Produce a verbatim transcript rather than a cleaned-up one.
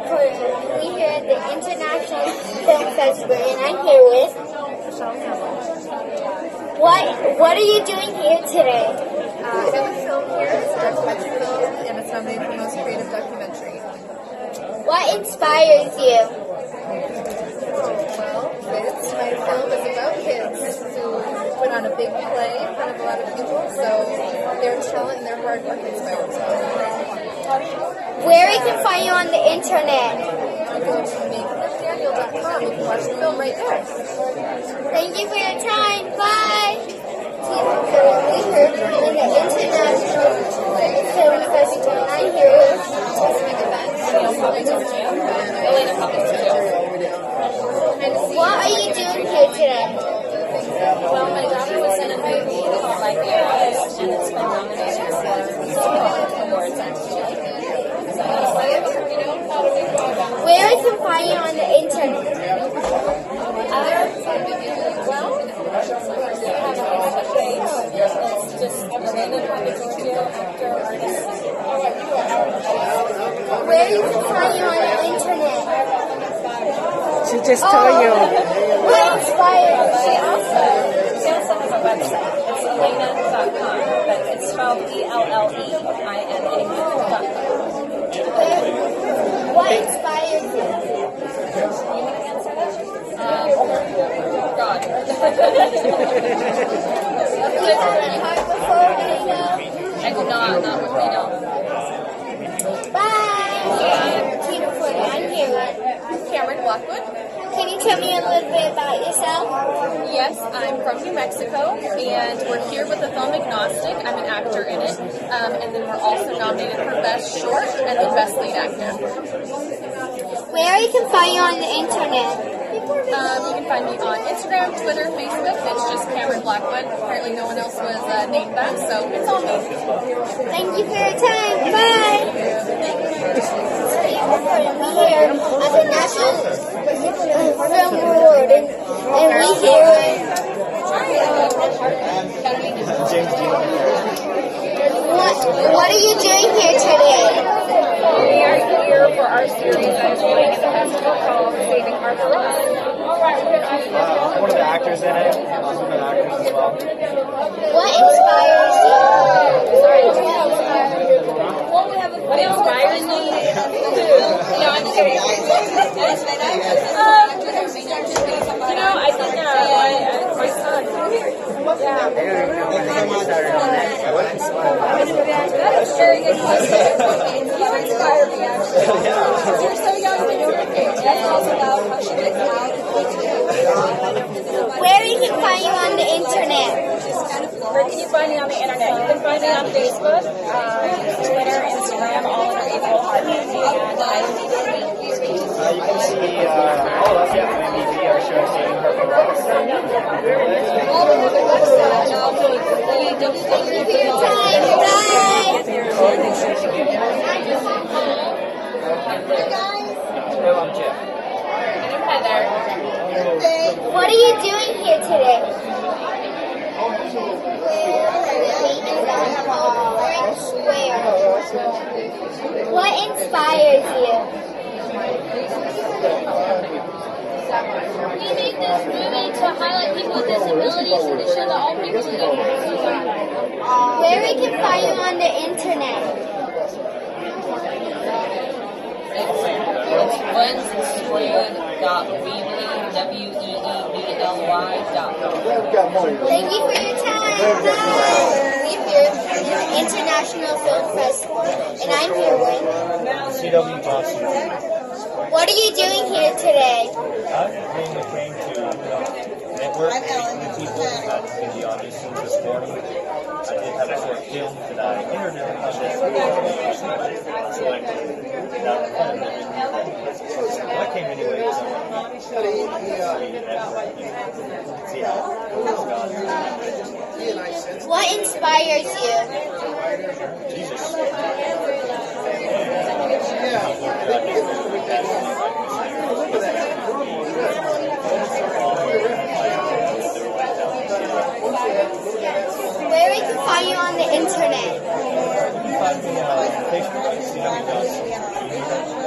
Korea. We here at the International Film Festival, and I'm here with. What What are you doing here today? Uh, I have a film here. It's a documentary film, and it's nominated for Most Creative Documentary. What inspires you? Well, kids. My film is about kids who put on a big play in front of a lot of people, so their talent and their hard work inspires me. Where we can find you on the internet? You go to make live daniel dot com. You can watch the film right there. Thank you for your time. Bye. We heard in the International Film Festival. I'm here with. What are you doing here today? Well, my daughter was in a movie called Like the Artist, and it's been nominated for several awards, actually. Where I can find you on the internet? Uh, well, we have a Facebook page. It's just Amanda Papagiorgio, actor, artist. Where you can find you on the internet? She just told you. What inspired She you? also, she also has a website. It's elena dot com, but it's spelled E L L E I N A dot com. What inspired you? You want to answer that? Um, God. We haven't heard before, Reno. I do not, not with me, no. Bye. Keep recording. I'm here with. Cameron Blackwood. Can you tell me a little bit about yourself? Yes, I'm from New Mexico, and we're here with the film Agnostic. I'm an actor in it, um, and then we're also nominated for Best Short and then Best Lead Actor. Where you can find you on the internet? Um, you can find me on Instagram, Twitter, Facebook. It's just Cameron Blackwood. Apparently no one else was uh, named that, so it's all me. Thank you for your time. Bye. We here at the National Film Award, and, and we here. What What are you doing here today? We are here for our series that's playing at the festival called Saving Arthur Ross. Uh, one of the actors in it. One of the actors as well. What inspires you? What inspires me? No, I'm kidding. Um, you know, I think uh, my, uh, my son. Yeah. That's a very good question. You inspire me, actually. You're so young to do it. That's all about how she gets out and Where you can find you on the internet? Where can you find me on the internet? You can find me on Facebook, uh, Twitter, Instagram, all under April Hartman. And I Uh, you can see uh, all of us at M V P, our show, Saving Arthur Ross. Hello, I'm Jeff. And I'm Heather. What are you doing here today? What inspires you? We made this movie to highlight people with disabilities and to show that all people can get Where we can find you on the internet? It's Wednesquared dot weebly, W E E B L Y dot com. Thank you for your time. Bye. We're here at the International Film Festival, and I'm here with. C W Boston. What are you doing here today? I'm bringing the train to network, meeting people about in the audition this morning. I did have a short film that I entered in the contest. Selected. Not fun. Well, I came anyway, so see how it's gone. What inspires you? Jesus. Where we can find you on the internet? Find me on Facebook, C W Dawson.